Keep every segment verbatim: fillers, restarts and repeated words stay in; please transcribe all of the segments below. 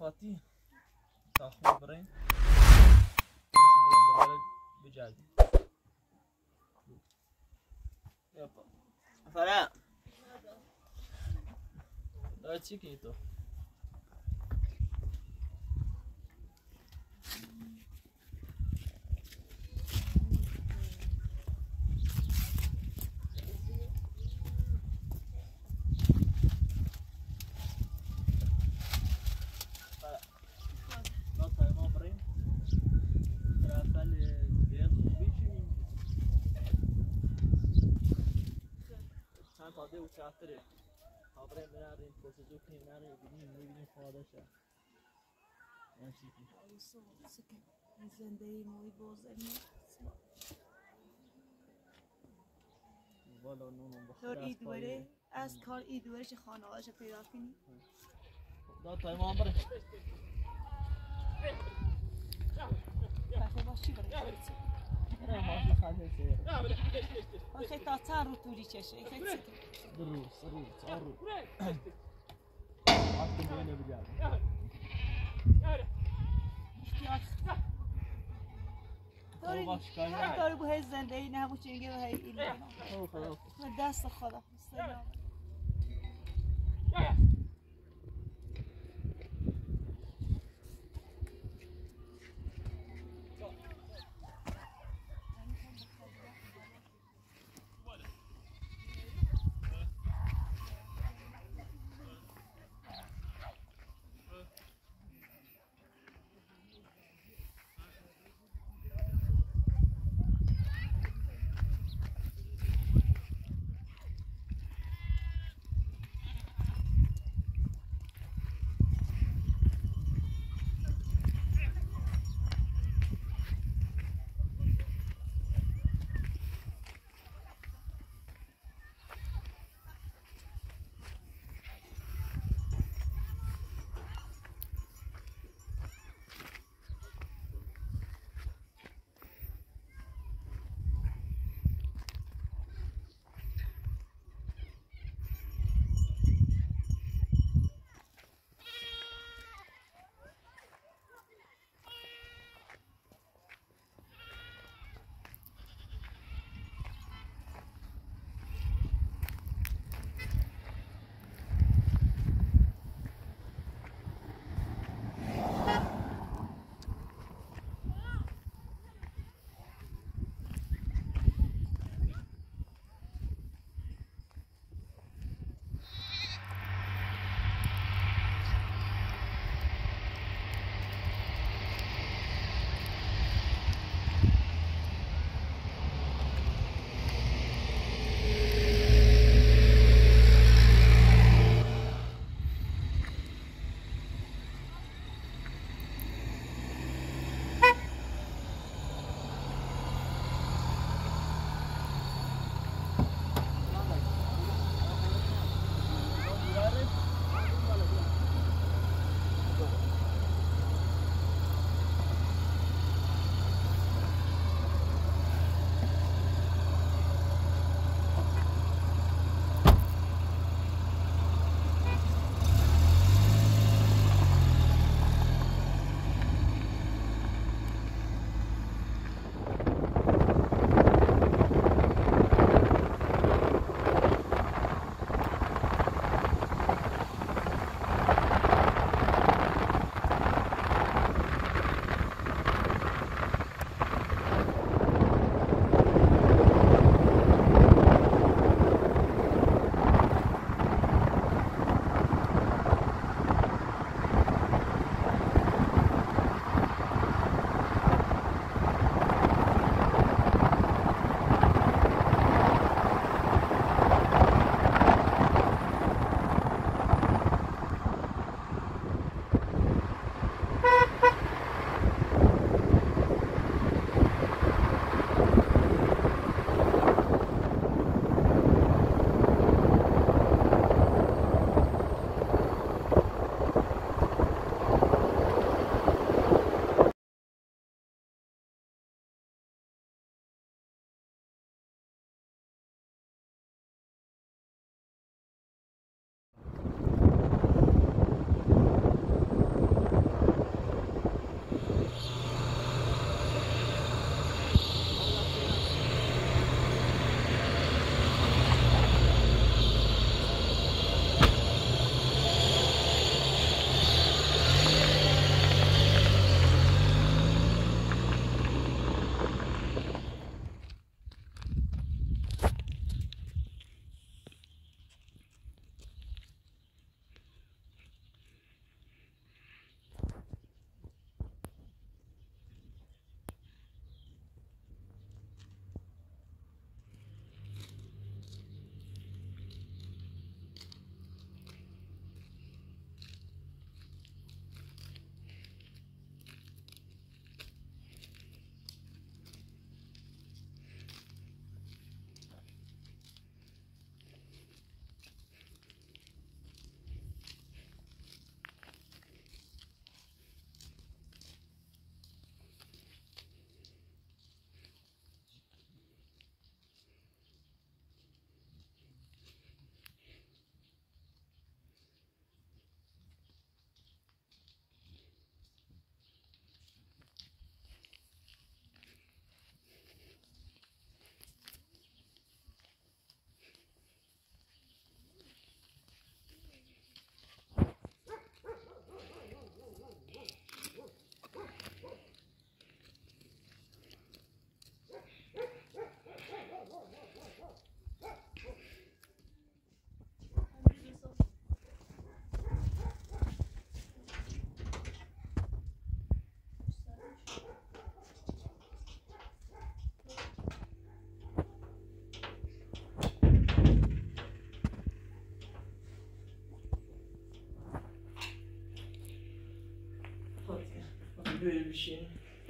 فاتی تاخون برین برین دوباره بجردیم فرا داره چی کنی تو؟ تاده و چهتره خبره میراریم پروسیجر کنیم میراریم ببینیم میبینیم خواهدشه نشی کی آیسو سکه زندگی موی بازنی والا نونم بخدا دار ای دوره از کار ای دوره چه خانواده‌اش پیدا کنی دا تای ما بره بخیر باش چی بره نه ماشی خاطر سیر آخه تا چند رو توری چشه خیلی سکه دو روز سه روز چهار روز آتون بینه بجردیم احتیاط داری داری بو هی زندگی نه بو چنگه و هی این خدا دست خدا سلام بریم بشین.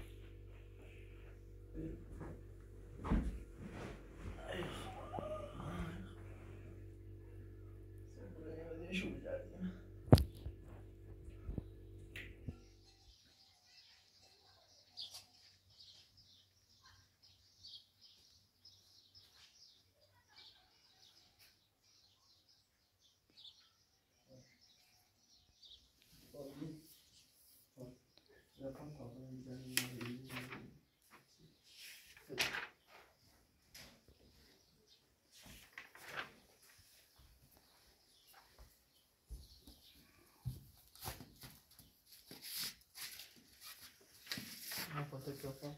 Fotoğrafat.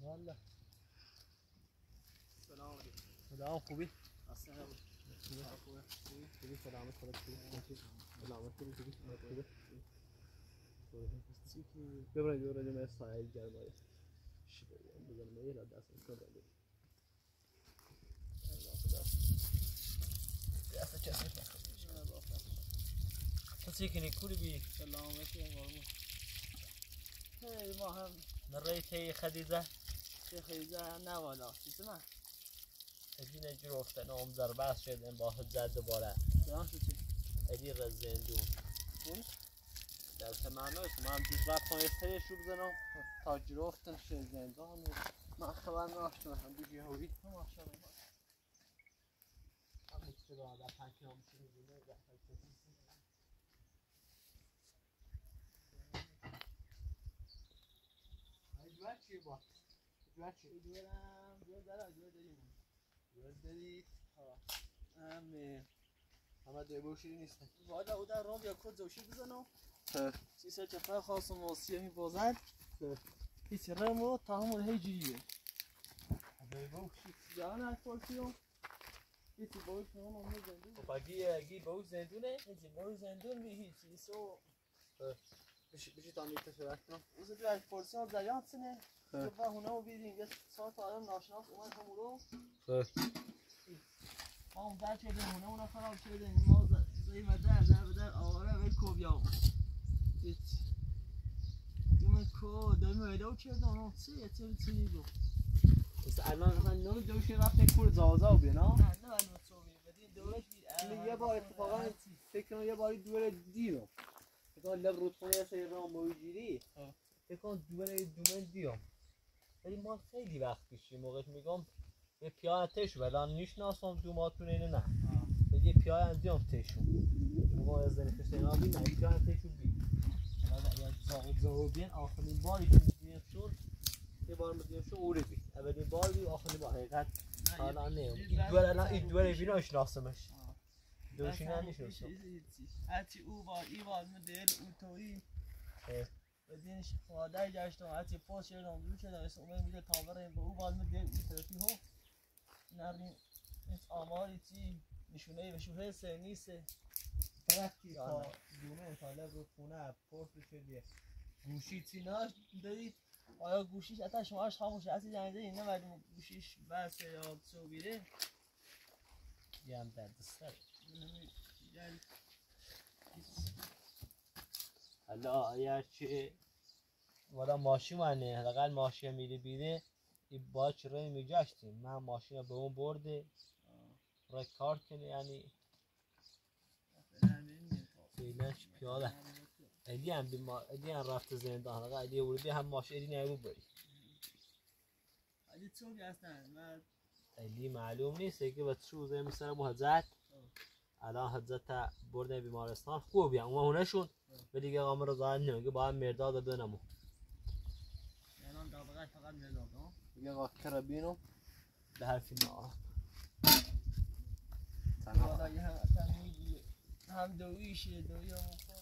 والا سلام علیکم. سلام خوبی؟ اصلا نبود. خوبه. خوبی سلامت خودت خوبی؟ سلامت خوبی خوبی؟ خوبه؟ چیکی؟ ببرید ببرید من سایه گرمایه. چی بگم بزنم یه لحظه دست کنم بده. الله خدا. دست چسبش نخواد. تو چی کنی کولی بی؟ سلامتی قربون. هی ما هم نريتي خديجة خدیجه نه والا چیزی من ادي نجور افتن ام ضربه شدن با زد دوباره جان شو چی؟ ادي غزندون اون؟ در تمامش ما هم دیگه رفت کنیم سرش رو بزنم تا جروفتن شه زندان و من خبر نداشتم هم دیگه هوی ماشاءالله هم میشه با در پنکی هم میشه میزونه در پنکی دوار چی با؟ دوار چی؟ دوارم دوار دارم دوار داریم دوار دارید؟ ها همه همه دوی بوشی نیستن والا او در رام یا کد زوشی بزنم چی سه چفه خواستم موسیه می بازد هیچ رمو تا همون هی جیریه دوی بوشی جان از پرسیوم هیچی بوشی همون همون زندون باگی اگی باو زندونه هیچی بوی زندون بی هیچی سو بشی بشی تا میته شرک کنم اوزه دوی از پرسیوم زیاد سنه و هونه رو بیدیم یه ساعت آدم ناشناس اومد همون رو ما هم در چه هونه اونو خراب شده ما زیم در در در آواره وی کوبیام هیچ دیمه کو دایمه ویداو کرده اونو چه یه چه چی گفت بس الان مثلا نون دوشی رفت کور زازا و بینا نه نه ولی مصوبی بدین دوش یه بار اتفاقا فکر کنم یه باری دوره دیرم فکر کنم لب رودخونه سری رام موجودی فکر کنم دوره دومن دیام ولی ما خیلی وقت پیش موقعش میگم یه پیاده تش ولان نیشناسم دوماتون اینه نه یه پیاده دیام تشون موقع از زنی فسینا بی نه پیاده تشو بی یا زاو زاو بین آخرین باری که میدیم شد یه بار میدیم شد اوره بی اولین بار بی آخرین بار حقیقت حالا نه این دوره الان این دوره بینا شناسمش دوشی نه نیشناسم هرچی او بار ای بار مدل او توی بدینش خواده جاشتم هرچی پاس شدم دو شدم اسم اومه میده تابره به او بار مدل او طرفی ها نرین این آماری چی نشونه بشوه سه نیسته رفتی تا دونه طالب رو خونه پرس شدیه گوشی چی نه دارید آیا گوشیش حتی شماش خاموش هستی جنده این نه ولی گوشیش بس یا سو بیره یه هم درد سر حالا اگر چه والا ماشین منه حداقل ماشین میره بیره این باید چه روی میگشتیم من ماشین رو به اون برده رای کار کنه یعنی فیلنش پیاده ایدی هم بیمار ایدی هم رفت زندان حداقل ایدی ورودی هم ماشین ایدی نبود بری ایدی چوبی هستن من ایدی معلوم نیست که با چوزه مثلا محضت الان حضرت برده بیمارستان خوب بیان اون هونشون به دیگه آقا رو ظاهر نمیگه باید مرداد رو بنمو الان دابقه فقط مرداد ها دیگه آقا کربینو به حرفی ما والا یه هم تنمیدی هم دویشه دوی هم خور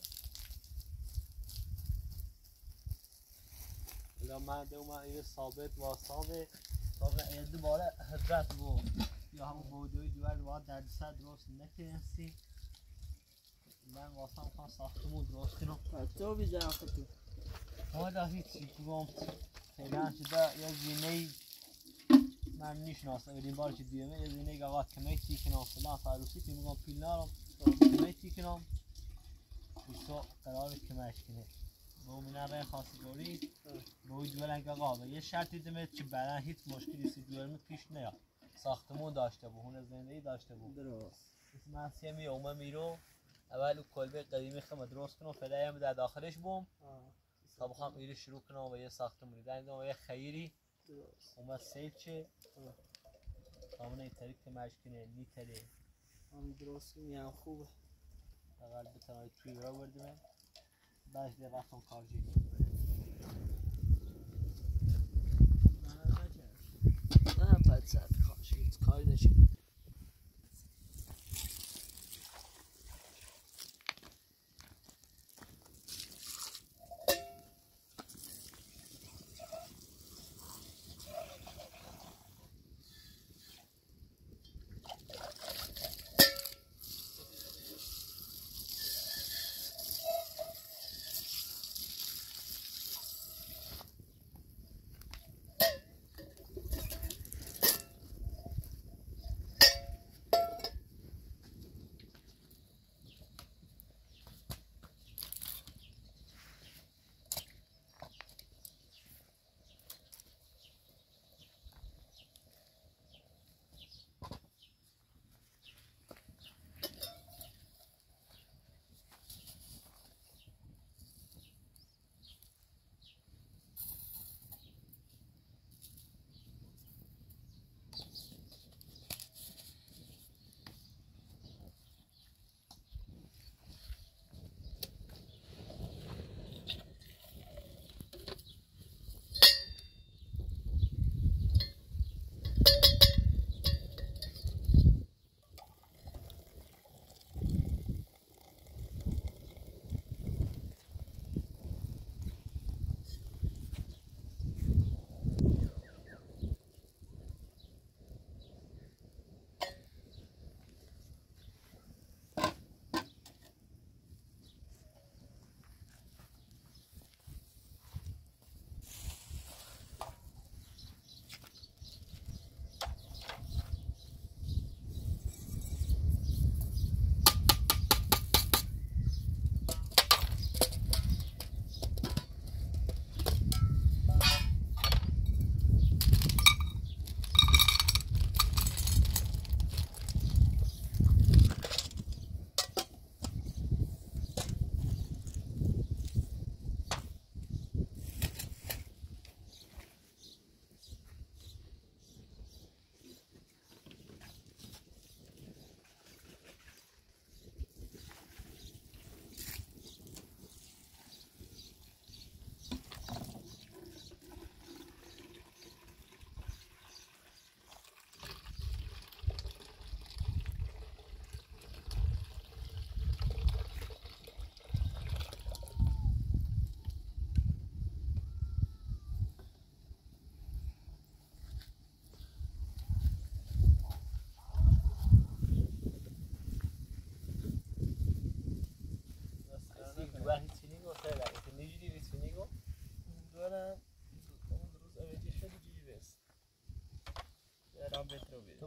الان من دو من یه ثابت واسطه ثابت یه دوباره حضرت بود یا همون بودوی دوباره دوباره در صد درست نکنستی من واسه هم خواهم ساختمون درست کنم تو بیجرم خطو حالا هیچی گفت فعلا شده یه زینه من میشناسم این بار که دیمه یه زینه آقا کمیتی کنم فلان فروسی که میگم پیل نارم کمیتی کنم بسا قرار کمش کنه با من رای خواستگاری با این دورنگ آقا یه شرطی دمه که برای هیچ مشکلی سی دورمه پیش نیاد ساختمون داشته بود هون زندگی داشته بود درست اسم من سیمی اومه میرو اول کلبه قدیمی خمه درست کنم فعلا هم در داخلش بوم تا بخوام ایره شروع کنم و یه ساختمونی در اینجا و یه خیری اومد سیل چه کامونه این طریق که مشکنه نیتره هم درست کنی هم خوبه اول بتنهای توی را بردیم بعدش دیگه رفتم کارجی نه باید سر کارشی هیچ کاری نشه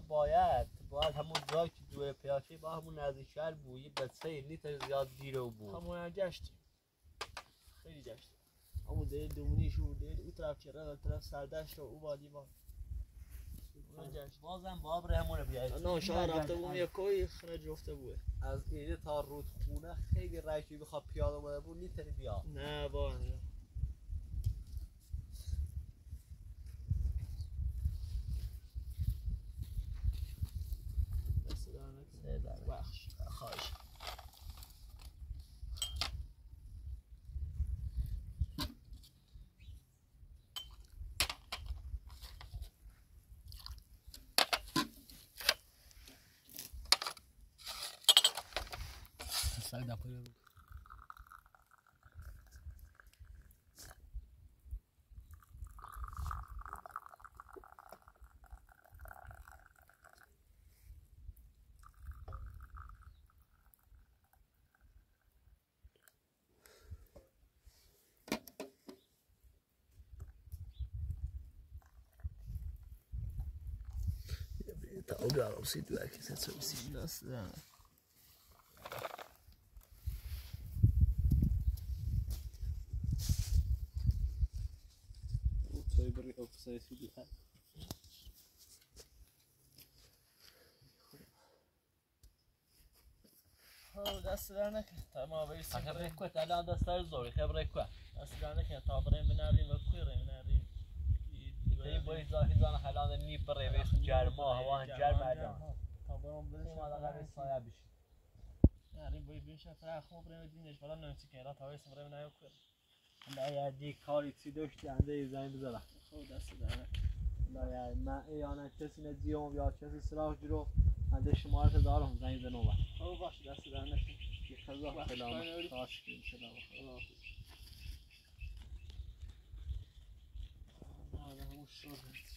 باید باید همون جایی که دوره پیاچه با همون نزدیکتر بویی به سه نیت زیاد دیر و بود همون گشتیم خیلی گشتیم همون دیل دومنیش و دیل او طرف چرا و طرف سردشت و او وادی با بازم باب همونه بیاید نه شما رفته بوم یک کوی خرج رفته بوه از اینه تا رودخونه خیلی رایشی بخواد پیاده اومده بود نیتری بیا نه با نه بخش خواهش سعی دپایی رو تا گرم سید ورکی سه سید دست نه توی بری افسای سیدی هست دست در نکن تا ما برسیم خبره کوه الان دست در زوری خبره کوه دست در نکن تا بریم بنریم و کوی ریم نریم این باید زاهیزان حلان نی بره بیش جرما هوا جرم الان تا برام برسیم ما دقیقه سایه بشیم نریم باید بینشن فرق خوب بریم دینش بالا نمیسی که الان تا برسیم بریم نریم کوی لا دی کاری چی داشتی انده زنگ بزنم خب دست در نکن لا من ایانا کسی ندیوم یا کسی سراغ جلو انده شماره دارم زنگ بزنم خب باش دست در نکن خدا سلام خواهش کنیم سلام خدا همون شد